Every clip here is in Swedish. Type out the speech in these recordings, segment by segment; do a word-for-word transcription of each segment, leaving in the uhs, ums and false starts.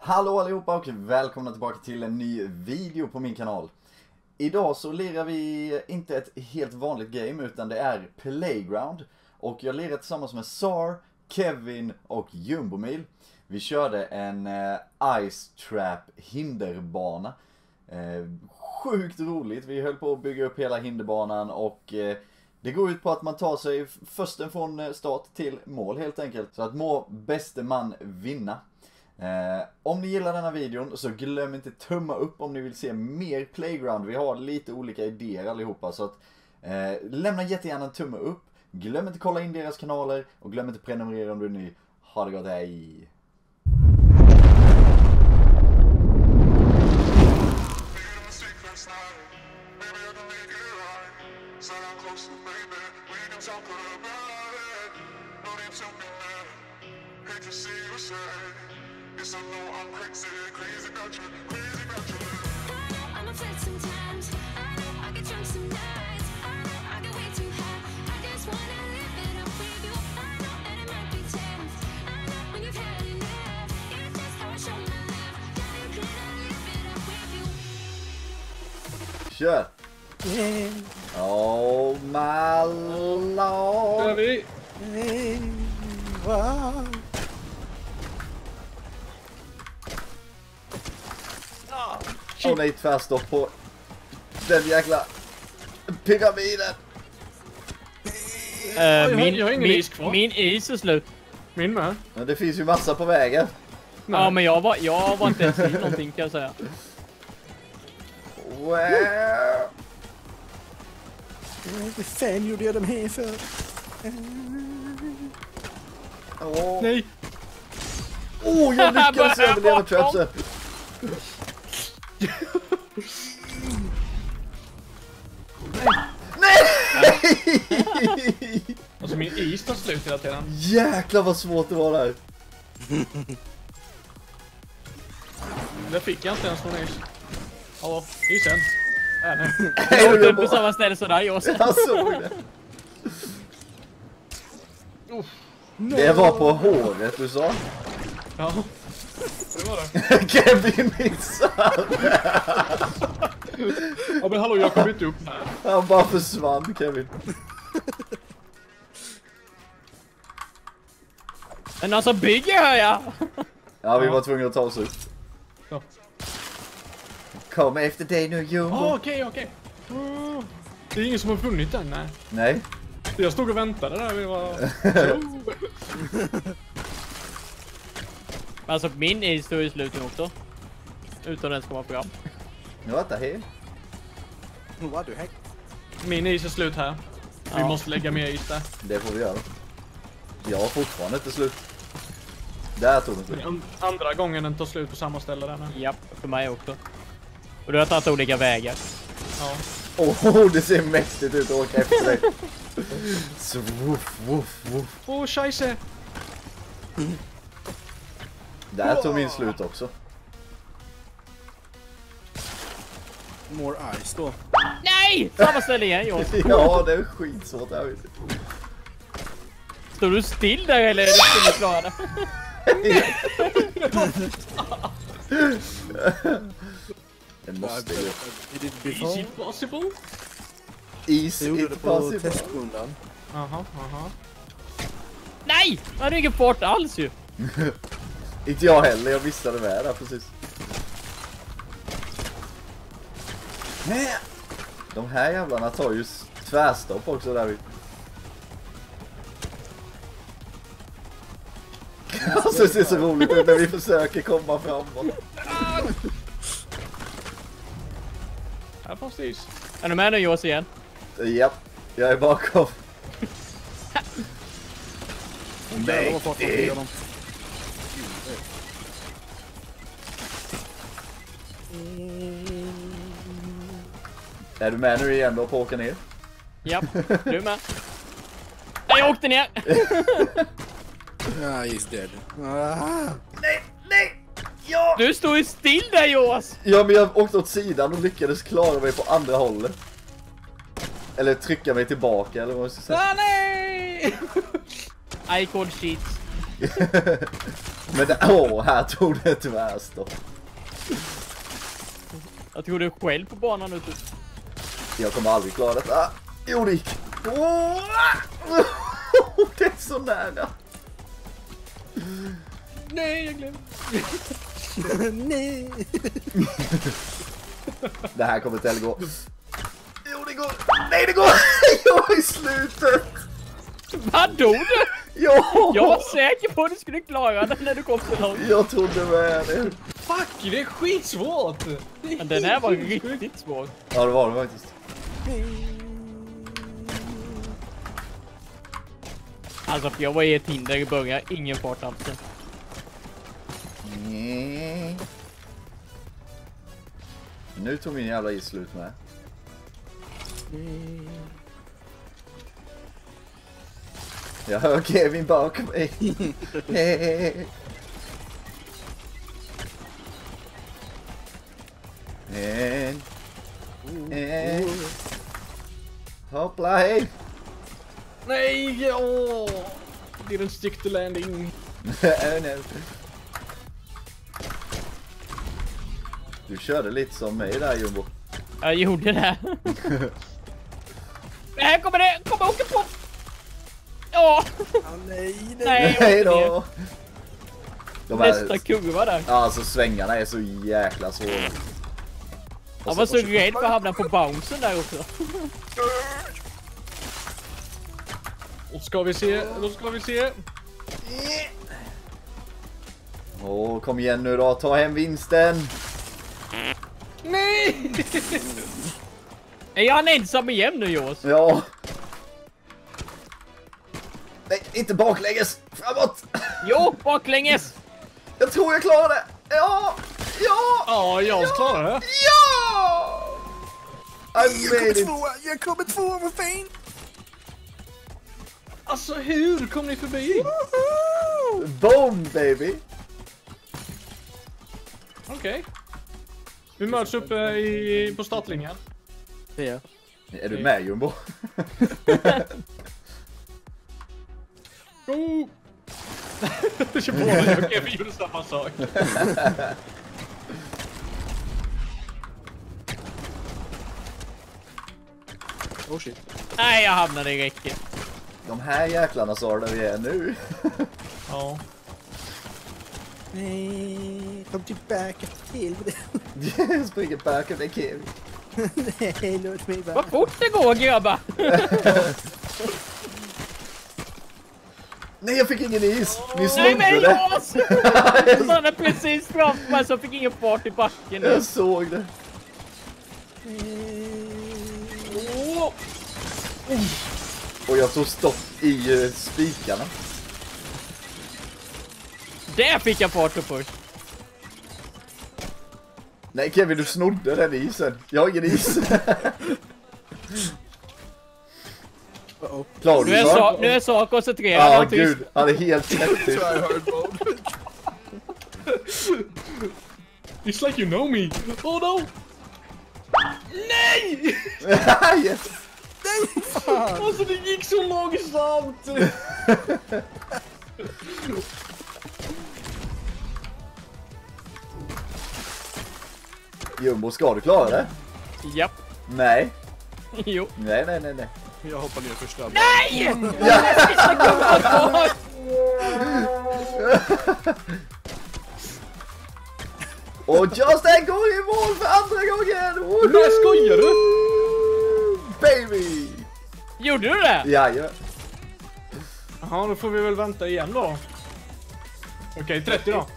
Hallå allihopa och välkomna tillbaka till en ny video på min kanal. Idag så lirar vi inte ett helt vanligt game utan det är Playground. Och jag lirar tillsammans med Sar, Kevin och Jumbomil. Vi körde en eh, Ice Trap hinderbana. Eh, sjukt roligt, vi höll på att bygga upp hela hinderbanan och eh, det går ut på att man tar sig först från start till mål helt enkelt. Så att må bäste man vinna. Eh, om ni gillar denna videon så glöm inte tumma upp om ni vill se mer Playground. Vi har lite olika idéer allihopa så att eh, lämna jättegärna en tumme upp. Glöm inte kolla in deras kanaler och glöm inte prenumerera om du är ny. Ha det gott, hej! Yes, I know I'm crazy, crazy about you, crazy about you. I know I'm upset sometimes. I know I get drunk some nights. I know I get way too high. I just wanna live it up with you. I know that it might be tense. I know when you've had enough. It's just how I show my love. Yeah, you couldn't live it up with you. Kör! Oh my lord! Kör vi! Wow. Och nej, tvärstopp på den jäkla pyramiden. Uh, jag, min, jag har ingen min, is kvar. min is är slut. Min med. Men det finns ju massa på vägen. Nej. Ja, men jag var, jag var inte ens i någonting kan jag säga. Wow. Vad fan gjorde jag dem här för? Åh, Nej. oh, jag lyckades överleva trapsen. Nej! Alltså min is tar slut hela tiden. Jäklar vad svårt det var där. Där fick jag inte ens någon is. Ja, isen. Äh, nej. Jag åkte upp på samma ställe som dig också. Jag såg det. Uff. Det var på håret du sa. Ja, det var det. Kevin missar. Ja men hallå, jag kom inte upp här. Han bara försvann, Kevin. Men alltså bygger hör jag. Ja, vi var tvungna att ta oss ut. Ja. Kom efter dig nu, Jumbo. Ah, okej, okej. Oh, det är ingen som har vunnit den, nej. Nej. Jag stod och väntade där, vi var... Alltså min is står i slut nu också. Utan den ska vara program. What the hell? Vad du häck? Min is är slut här. Vi Ja. måste lägga mer is där. Det får vi göra. Jag har fortfarande inte slut. Där tog den slut. And- Andra gången den tar slut på samma ställe där nu. Japp, för mig också. Och du har tagit olika vägar. Ja. Åh, oh, det ser mäktigt ut att åka efter dig. Så woof, woof, woof. Åh, oh, scheisse! Där tog min slut också. More ice då. Nej! Samma ställe igen, Jonas. Ja, det är skitsvårt här, vet du. Står du still där eller är du still och klara? Det måste ju. Did it Is before? it possible? Is Jag gjorde it det på possible? testrundan. Aha, aha. Nej! Jag hade ingen fart alls ju. Inte jag heller, jag missade med där precis. Nej. De här jävlarna tar ju tvärstopp också där vid. Alltså det ser så roligt ut när vi försöker komma framåt. Här fanns det is. Är du med nu Jonas igen? Japp, jag är bakom. Jävlar vad fart man får igenom. Är du med nu igen då på att åka ner? Japp, du med. Nej, jag åkte ner! Ja, he's dead. Ah. Nej, nej! Ja! Du står ju still där Jonas! Ja, men jag åkte åt sidan och lyckades klara mig på andra hållet. Eller trycka mig tillbaka, eller vad man ska säga. Ah, nej! I called cheats. Men det, åh, här tog det tvärstopp. Jag tror du är själv på banan ute. Jag kommer aldrig klara detta. Jo, det gick. Åh, det är så nära. Nej, jag glömde. Nej. Det här kommer inte heller gå. Jo, det går. Nej, det går. Jo, i slutet. Vad dog du? Ja. Jag var säker på att du skulle klara det när du kom så långt. Jag trodde med det. Fuck, det är skitsvårt. Men den här var riktigt svår. Ja, det var det faktiskt. Alltså, för jag var i ett hinder i början. Ingen fart alls. Nej. Nu tog min jävla is slut med. Jag hör Kevin bakom mig. En. En. Hoppla, hej. Nej, åh. Didn't stick to landing. Oh, no. Du körde lite som mig där, Jumbo. Jag gjorde det. Här kommer det! Kommer åka på! Ja! Oh, nej, nej. Nej, Hej jag åkte ner. då. De Nästa här, kurva där. ja, alltså svängarna är så jäkla svåra. Jag var så rädd för att hamna på bouncen där också. Då ska vi se, då ska vi se. Åh, kom igen nu då, ta hem vinsten. Nej! Är han ensam igen nu, Joss? Ja. Nej, inte baklänges. Framåt. Jo, baklänges! Jag tror jag klarar det. Ja. Ja. Ja, jag klarar det. Ja. I Jag kommer made it. tvåa, jag kommer tvåa, vad fan? Alltså, hur kom ni förbi? Boom, baby. Okej. Okay. Vi möts uppe i, på startlinjen. Ja. Är du med, Jumbo? Go! Det kör båda jag och Kevin gjorde samma sak. Oh shit. Nej, jag hamnade i räcket. De här jäklarna sa där vi är nu. Ja. Nej, kom tillbaka till det. Jag springer back av det, Kevin. Nej, låt mig Vad bara. fort det går, grabbar! Nej, jag fick ingen is. Ni Nej, men snodde det. Joss! Han är precis framför mig så fick ingen fart i backen. Jag såg det. Åh! Och jag tog stopp i uh, spikarna. Där fick jag fart upp först. Nej, Kevin, du snodde den isen. Jag har ingen is. Uh-oh. Klarar Nu du är, så? så, nu är så koncentrerad. Ja, och tyst. gud. Han är helt knäppig. It's like you know me. Oh no! Nej! Yes. Alltså det gick så långsamt! Jumbo, ska du klara det? Japp. Nej. Jo. Nej, nej, nej, nej. Jag hoppar ner för snabb. Nej! Och Justin går i mål för andra gången! Woho! Nej, skojar du? Baby! Gjorde du det? Jajamän. Jaha, då får vi väl vänta igen då. Okej, trettio då.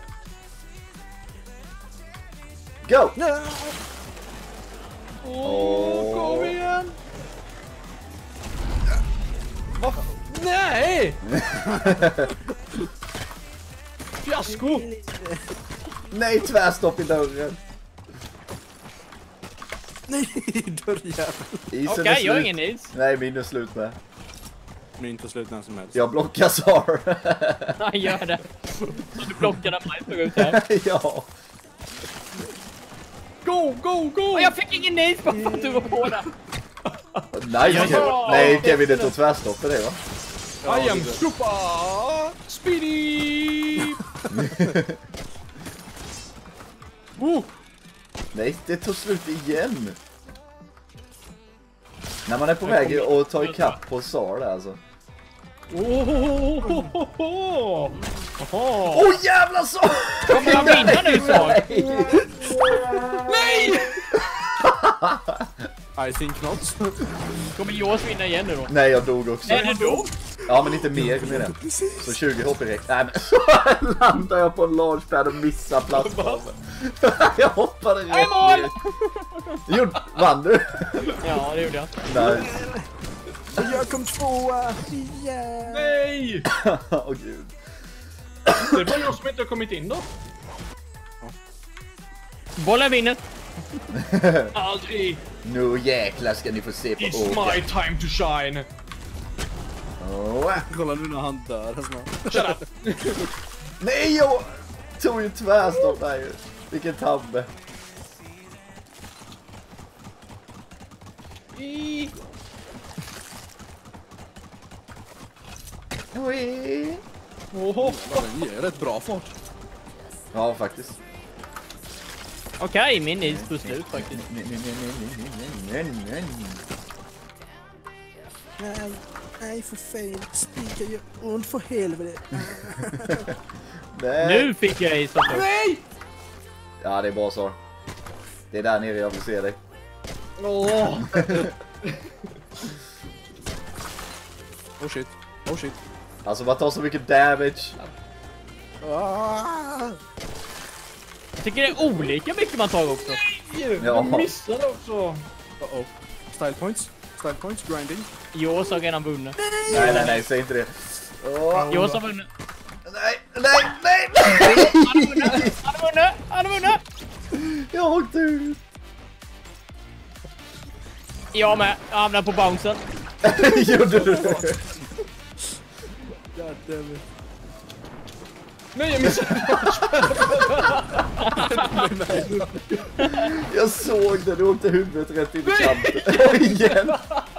Go! Åh, kom igen! Vad? Nej! Fiasko! Nej, tvärstopp i dörren. Nej, dörrjävel. Isen Okej, är jag har slut. ingen is. Nej, min är slut med. Min tar slut när som helst. Jag blockar Sar. Nej, gör det. Så du blockade mig förut här. Ja. Go, go, go! Och jag fick ingen is bara för att du var på den. Nej, Ja, Kevin. ja. Nej, Kevin, det tog tvärstopp för det, va? I am super speedy! Oh! Nej, det tog slut igen. När man är på Jag väg kommer- att ta ikapp på Sar där alltså. Oh, oh, oh, oh, oh. Åh oh, jävlar Sar! Kommer jag vinna nu Sar? Nej! I think not. Kommer Jaws vinna igen nu då? Nej, jag dog också. Är det då? Ja, men inte mer med det. Så tjugo H P direkt. Nej, men så landar jag på en launchpad och missar plattformen. Jag hoppade rätt Jag är mål! ner. Jo, vann du? Ja, det gjorde jag. Nej. Och jag kom tvåa. Yeah. Nej! Åh gud. Det är bara jag som inte har kommit in då. Bollen vinner. Aldrig. Nu jäklar ska ni få se på It's åka. my time to shine. Åh. Kolla nu när han dör. Snart. Shut up. Nej, jag tog ju tvärstopp där ju. Vilken tabbe. I... Oj. Oh, Den ger rätt bra fart. Ja, faktiskt. Okej, min is tog slut faktiskt. Nej, nej, nej, nej, nej, nej, nej. Nej, nej för fel. Spika ju ont för helvete. Nej. Nu fick jag is också. nej! Ja, det är bra så. Det är där nere jag vill se dig. Åh. Oh shit. Oh shit. Alltså, man tar så mycket damage. Ah. Jag tycker det är olika mycket man tar också. Ja. Jag missade också. Uh-oh. Style points. Style points. Grinding. Jaws har redan vunnit. Nej, nej, nej, säg inte det. Åh, Jaws har vunnit. nej, nej, nej, nej! Han har vunnit! Han har vunnit! Jag åkte ut. Jag med. Jag hamnar på bouncen. Gjorde du det? God damn it. Nej, jag missade. Jag såg det, du åkte huvudet rätt in i kanten. Igen.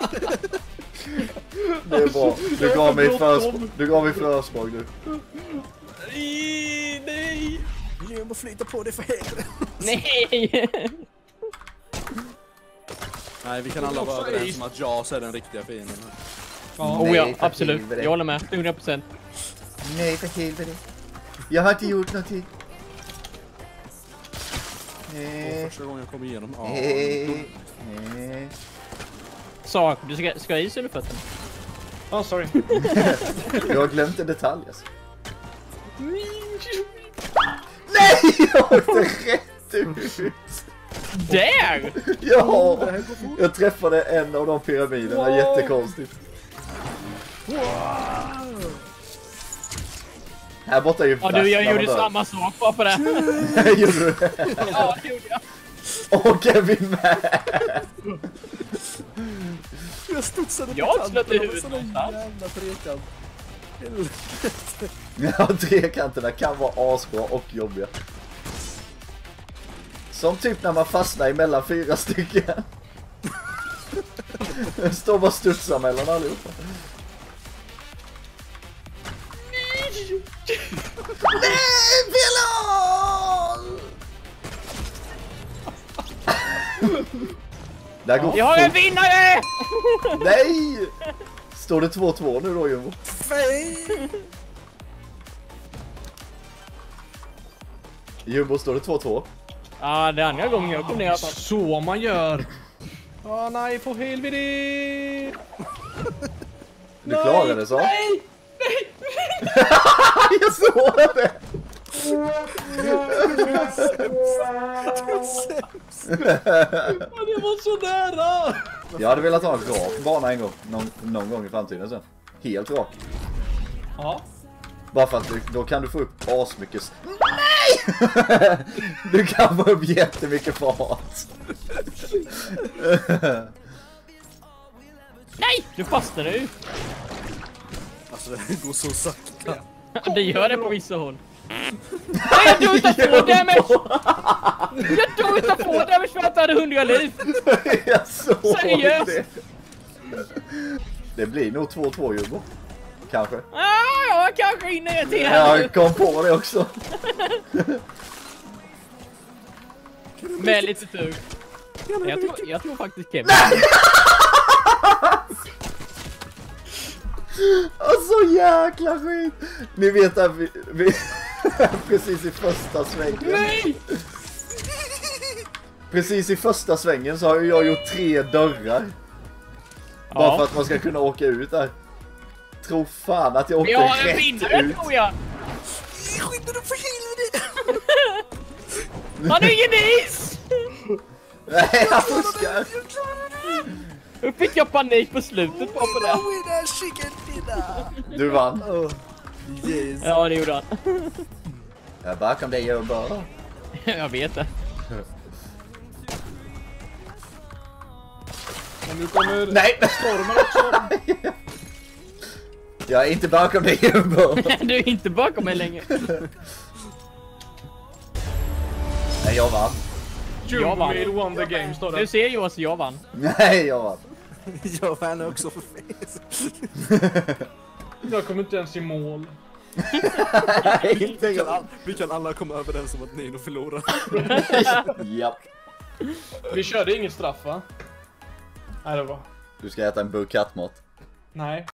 Det är bra. Du gav mig försprång. Du gav mig försprång nu. Nej, nej. Jag måste flytta på det för helvete. Nej! Nej, vi kan alla vara överens om att Jaws är den riktiga fienden. Ja. Oh ja, Nej, för absolut. helvete. Jag håller med. hundra procent. Nej, för helvete. Jag har inte gjort någonting. Och Nej, första gången jag kom igenom. Ja. nej, nej. Sak, du ska, ska ha is under fötterna. Oh, sorry. Jag har glömt en detalj alltså. Nej, jag åkte rätt ut. Där! Ja, jag träffade en av de pyramiderna, jättekonstigt. Här borta är ju Ja du, jag värst när gjorde man dör. samma sak bara på det. Gjorde du det? Ja, det gjorde jag. Och Kevin med. Jag studsade Jag har på slått i kanten. huvudet Det var sån någonstans. jävla trekant. Helvete. Ja, trekanterna kan vara asbra och jobbiga. Som typ när man fastnar emellan fyra stycken. Står bara och studsar mellan allihopa. Nej, Pilon! Där går Jag har en fort. vinnare! Nej! Står det två två nu då, Jumbo? Fail! Jumbo, står det två två? Ja, det är andra gången jag kom ner. Så man gör. Åh oh, nej, för helvete. Du klarade det så? Nej! Jag såg det! Oh, det var så nära. Jag hade velat ha en rak bana en gång, någon, någon gång i framtiden sen. Helt rak. Ja. Bara för att du, då kan du få upp asmycket... s- Nej! Du kan få upp jättemycket fart. Nej! Du fastnade ju. Alltså det går så sakta. Det gör det på vissa håll. Nej, jag tog inte få damage! Jag tog inte få damage för att jag hade hundra liv. Jag såg Seriöst? det. Det blir nog två två, Jumbo. Kanske. Ah, ja, kanske hinner jag till här nu. Jag kom på det också. Med lite tur. Jag tror, jag tror faktiskt Kevin. Alltså jäkla skit. Ni vet att vi, vi precis i första svängen. Nej! Precis i första svängen så har ju jag gjort tre dörrar. Bara Ja. för att man ska kunna åka ut där. Tro fan att jag åkte Vi har en rätt vinnare ut. tror jag. Skynda dig för helvete! Han har ingen is! Nej, jag fuskar. Nu fick jag panik på slutet bara på det. Winner chicken dinner! Du vann. Oh, yes. Ja, det gjorde han. Jag bakom dig och bara. Jag vet det. Och nu kommer Nej! stormen också. Jag är inte bakom dig och bara. Du är inte bakom mig längre. Nej, jag vann. Jag vann. Jumil won the game står Du det. ser ju oss, jag vann. Nej, jag vann. Jag vann också för face. Jag kommer inte ens i mål. Nej, inte Vi kan, jag. all, vi kan alla komma överens om att Nino förlorar. Japp. Vi körde inget straff va? Nej det var. Du ska äta en burk kattmat. Nej.